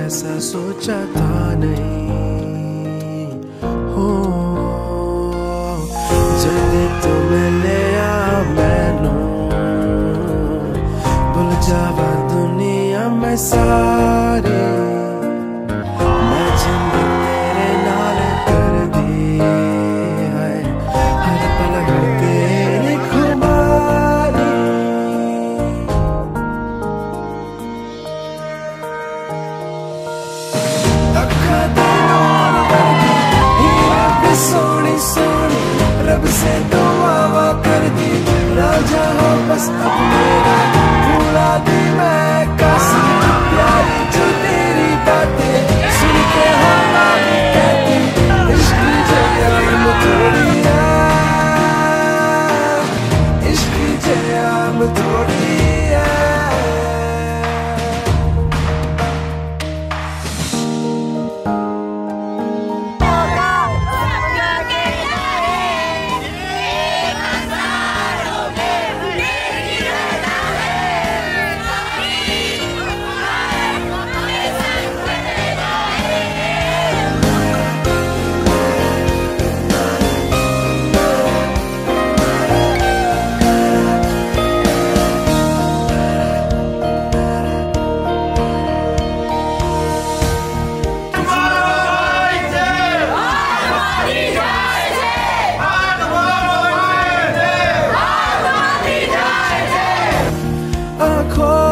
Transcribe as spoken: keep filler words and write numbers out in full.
ऐसा सोचा था नहीं हो। जल्दी तू मिले आ मैनू, भुल जावा दुनिया में सारी। मैं जिंदगी तेरे नाल कर दी है, हर पल तेरी खुमारी। अखा दे नाल वर्गी हीरा भी सोनी सोनी, रब से दुआ कर दी राजा हो बस अब मेरा। भूला दी मैं कासी प्यारी जो तेरी बातें सुन के होना नहीं कहती। इश्क जयाम थोड़ी है, इश्क जयाम थोड़ी है। आँखों